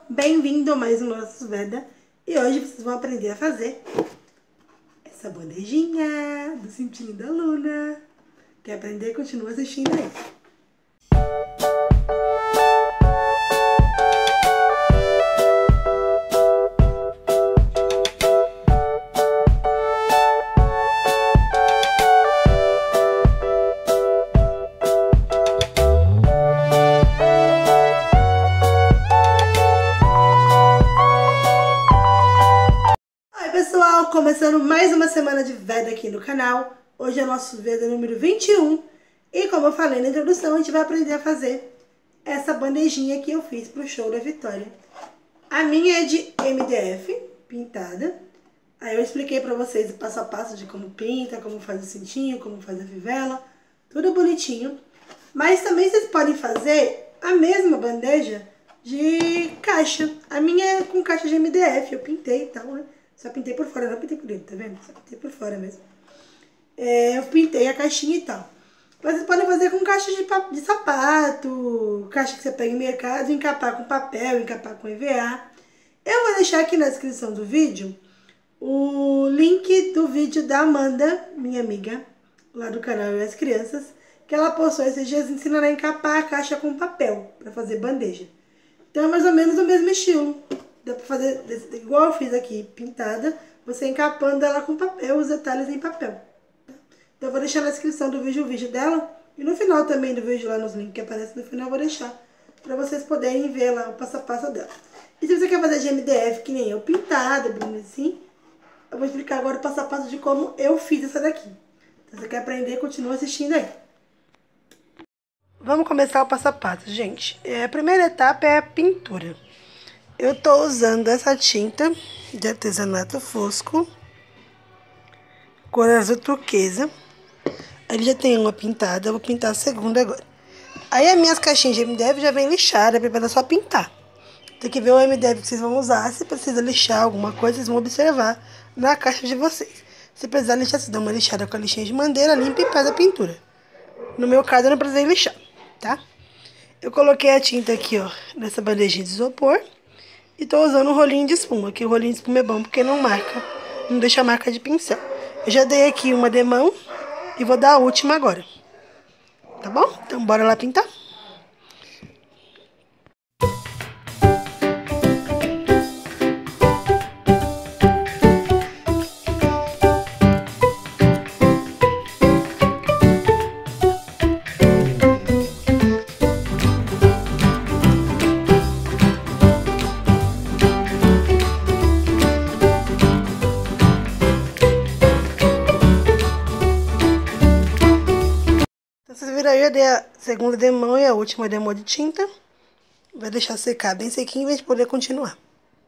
Bem-vindo a mais um Nosso Veda. E hoje vocês vão aprender a fazer essa bandejinha do cintinho da Luna. Quer aprender? Continua assistindo aí. Pessoal, começando mais uma semana de Veda aqui no canal. Hoje é o nosso Veda número 21. E como eu falei na introdução, a gente vai aprender a fazer essa bandejinha que eu fiz pro show da Vitória. A minha é de MDF, pintada. Aí eu expliquei pra vocês o passo a passo de como pinta, como faz o cintinho, como faz a fivela. Tudo bonitinho. Mas também vocês podem fazer a mesma bandeja de caixa. A minha é com caixa de MDF, eu pintei e tal, né? Só pintei por fora, não pintei por dentro, tá vendo? Só pintei por fora mesmo. Eu pintei a caixinha e tal. Mas vocês podem fazer com caixa de sapato, caixa que você pega em mercado, encapar com papel, encapar com EVA. Eu vou deixar aqui na descrição do vídeo o link do vídeo da Amanda, minha amiga, lá do canal Eu e as Crianças, que ela postou esses dias ensinando a encapar a caixa com papel, pra fazer bandeja. Então é mais ou menos o mesmo estilo. Dá pra fazer igual eu fiz aqui, pintada, você encapando ela com papel, os detalhes em papel. Tá? Então eu vou deixar na descrição do vídeo o vídeo dela. E no final também do vídeo, lá nos links que aparecem no final, eu vou deixar pra vocês poderem ver lá o passo a passo dela. E se você quer fazer de MDF, que nem eu, pintada, bem assim, eu vou explicar agora o passo a passo de como eu fiz essa daqui. Então, se você quer aprender, continua assistindo aí. Vamos começar o passo a passo, gente. A primeira etapa é a pintura. Eu tô usando essa tinta de artesanato fosco, cor azul turquesa. Aí já tem uma pintada, eu vou pintar a segunda agora. Aí as minhas caixinhas de MDF já vem lixada, para só pintar. Tem que ver o MDF que vocês vão usar. Se precisa lixar alguma coisa, vocês vão observar na caixa de vocês. Se precisar lixar, vocês dão uma lixada com a lixinha de madeira, limpa e faz a pintura. No meu caso, eu não precisei lixar, tá? Eu coloquei a tinta aqui, ó, nessa bandejinha de isopor. E tô usando um rolinho de espuma, que o rolinho de espuma é bom porque não marca, não deixa marca de pincel. Eu já dei aqui uma demão e vou dar a última agora. Tá bom? Então bora lá pintar? Vocês viram aí, eu dei a segunda demão e a última demão de tinta. Vai deixar secar bem sequinho pra gente poder continuar.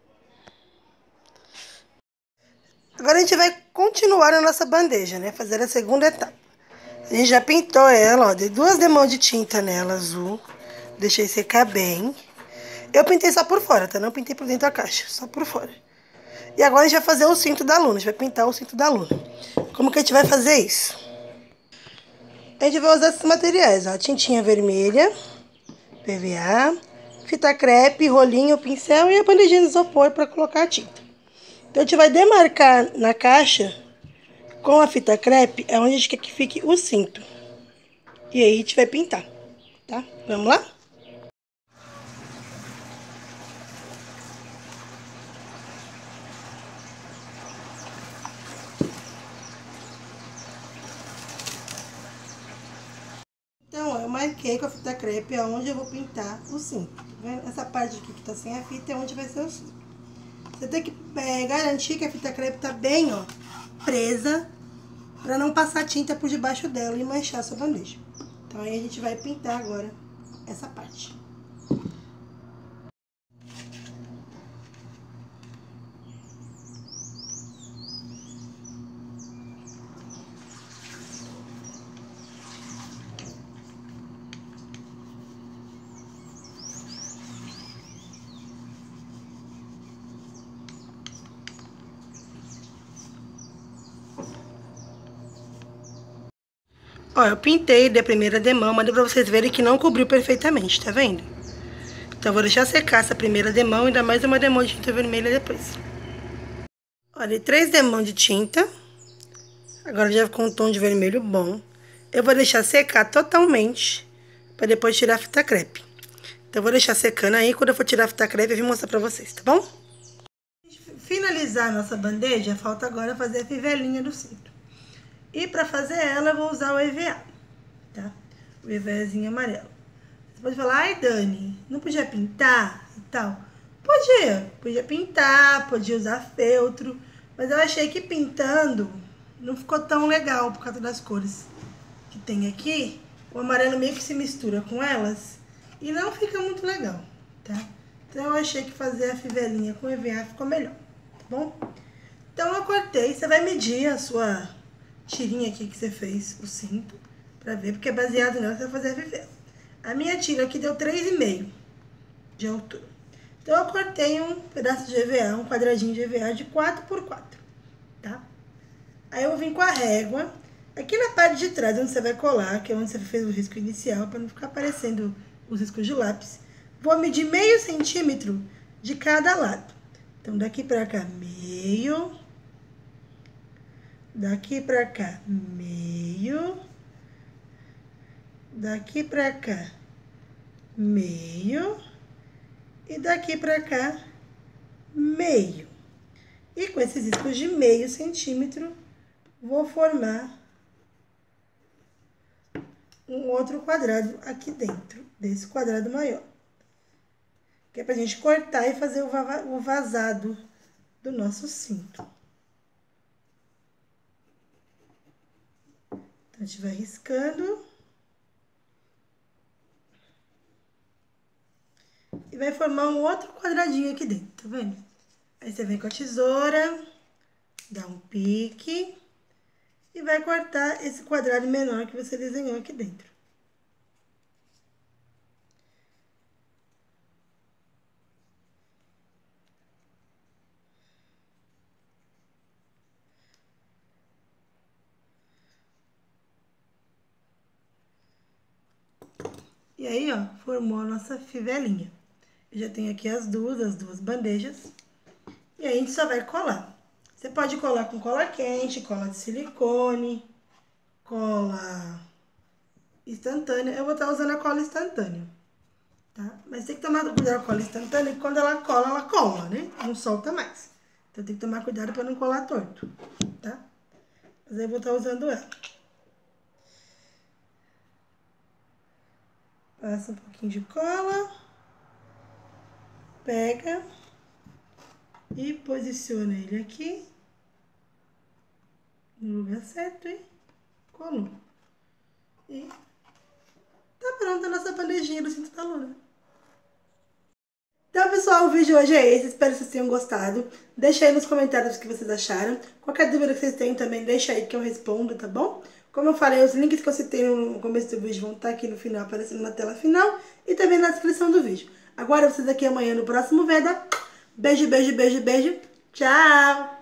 Agora a gente vai continuar a nossa bandeja, né? Fazer a segunda etapa. A gente já pintou ela, ó. Dei 2 demãos de tinta nela, azul. Deixei secar bem. Eu pintei só por fora, tá? Não pintei por dentro da caixa, só por fora. E agora a gente vai fazer o cinto da Luna. A gente vai pintar o cinto da Luna. Como que a gente vai fazer isso? A gente vai usar esses materiais, ó, tintinha vermelha, PVA, fita crepe, rolinho, pincel e a bandejinha de isopor para colocar a tinta. Então a gente vai demarcar na caixa com a fita crepe, é onde a gente quer que fique o cinto. E aí a gente vai pintar, tá? Vamos lá? Então, eu marquei com a fita crepe aonde eu vou pintar o cinto. Tá vendo? Essa parte aqui que tá sem a fita é onde vai ser o cinto. Você tem que garantir que a fita crepe tá bem, ó, presa, pra não passar tinta por debaixo dela e manchar a sua bandeja. Então, aí a gente vai pintar agora essa parte. Ó, eu pintei da primeira demão, mas deu pra vocês verem que não cobriu perfeitamente, tá vendo? Então eu vou deixar secar essa primeira demão e dar mais uma demão de tinta vermelha depois. Olha, 3 demãos de tinta. Agora já ficou um tom de vermelho bom. Eu vou deixar secar totalmente para depois tirar a fita crepe. Então eu vou deixar secando aí, quando eu for tirar a fita crepe eu vou mostrar pra vocês, tá bom? Finalizar a nossa bandeja, falta agora fazer a fivelinha do cinto. E pra fazer ela eu vou usar o EVA, tá? O EVAzinho amarelo. Você pode falar, ai Dani, não podia pintar e tal? Podia pintar, podia usar feltro, mas eu achei que pintando não ficou tão legal por causa das cores que tem aqui. O amarelo meio que se mistura com elas e não fica muito legal, tá? Então eu achei que fazer a fivelinha com EVA ficou melhor, tá bom? Então eu cortei, você vai medir a sua tirinha aqui que você fez, o cinto, pra ver, porque é baseado nela você vai fazer a fivela. A minha tira aqui deu 3,5 de altura. Então eu cortei um pedaço de EVA, um quadradinho de EVA de 4 por 4, tá? Aí eu vou vir com a régua, aqui na parte de trás, onde você vai colar, que é onde você fez o risco inicial, para não ficar aparecendo os riscos de lápis. Vou medir meio centímetro de cada lado. Então, daqui pra cá, meio. Daqui pra cá, meio. Daqui pra cá, meio. E daqui pra cá, meio. E com esses riscos de meio centímetro, vou formar um outro quadrado aqui dentro desse quadrado maior. Que é pra gente cortar e fazer o vazado do nosso cinto. Então, a gente vai riscando. E vai formar um outro quadradinho aqui dentro, tá vendo? Aí você vem com a tesoura, dá um pique e vai cortar esse quadrado menor que você desenhou aqui dentro. E aí, ó, formou a nossa fivelinha. Eu já tenho aqui as duas bandejas. E aí a gente só vai colar. Você pode colar com cola quente, cola de silicone, cola instantânea. Eu vou estar usando a cola instantânea, tá? Mas tem que tomar cuidado com a cola instantânea, que quando ela cola, né? Não solta mais. Então tem que tomar cuidado para não colar torto, tá? Mas aí eu vou estar usando ela. Passa um pouquinho de cola. Pega e posiciona ele aqui no lugar certo e colou. E tá pronta a nossa bandejinha do cinto da Luna. Então, pessoal, o vídeo hoje é esse. Espero que vocês tenham gostado. Deixa aí nos comentários o que vocês acharam. Qualquer dúvida que vocês tenham também, deixa aí que eu respondo, tá bom? Como eu falei, os links que eu citei no começo do vídeo vão estar aqui no final, aparecendo na tela final e também na descrição do vídeo. Aguardo vocês aqui amanhã no próximo Veda. Beijo, beijo, beijo, beijo. Tchau!